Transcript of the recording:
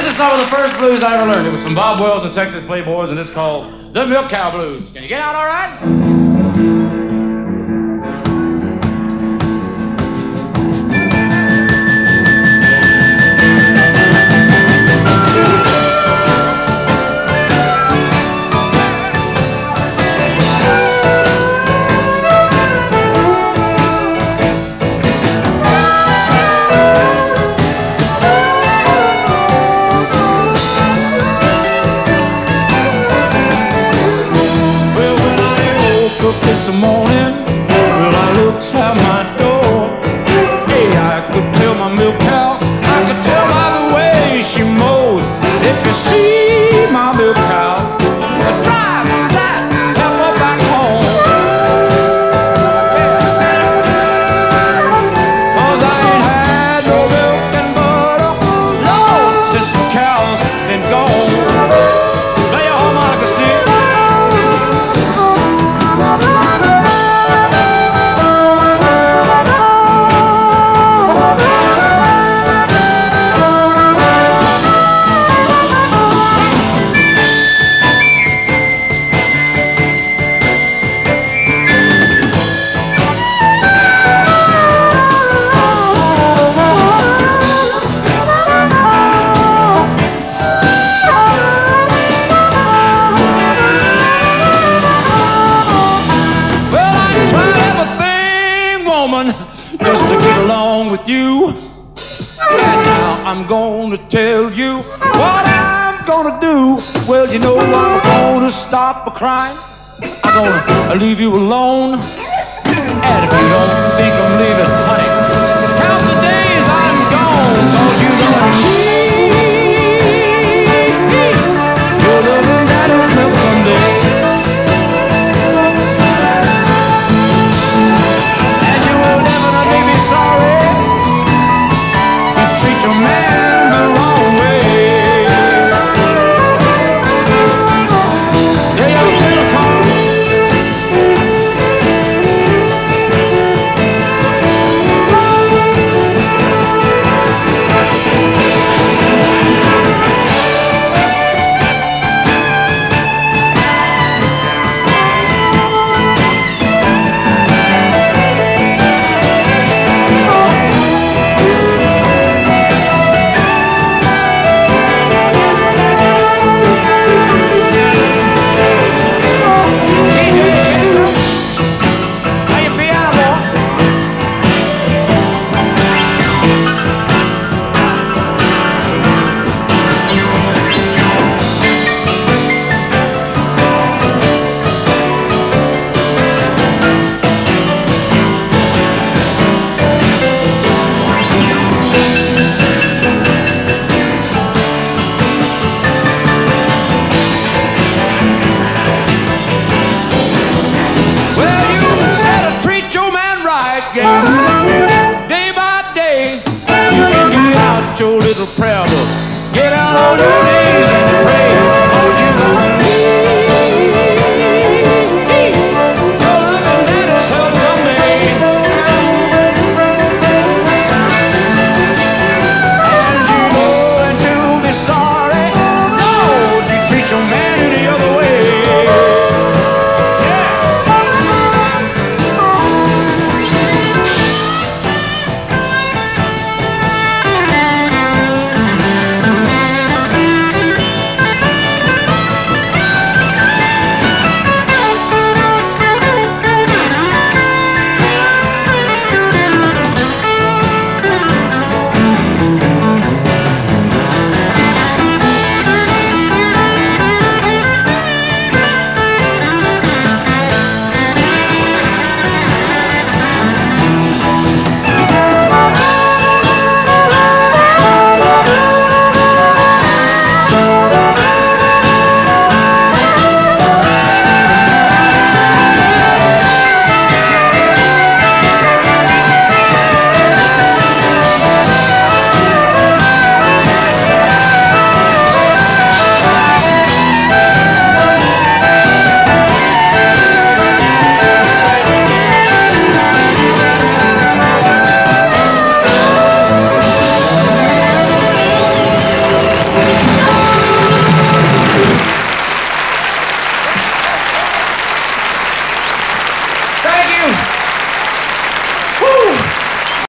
is some of the first blues I ever learned. It was from Bob Wells, the Texas Playboys, and it's called The Milk Cow Blues. Can you get out all right? This morning, well, I looked out my door. Hey, I could tell my milk cow, I could tell by the way she mows. If you see my milk cow, drive that, help her back home. Cause I ain't had no milk and butter, no, since the cow's been gone. Play your harmonica stick. Just to get along with you. And now I'm gonna tell you what I'm gonna do. Well, you know I'm gonna stop crying. I'm gonna leave you alone. And if you don't think I'm leaving, honey, count the days I'm gone. Cause you don't you're loving daddy's milk someday. Treat your man the wrong way. Yeah, you're gonna come. Day by day, you can get out your little